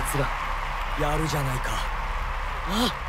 奴らやるじゃないか。 ああ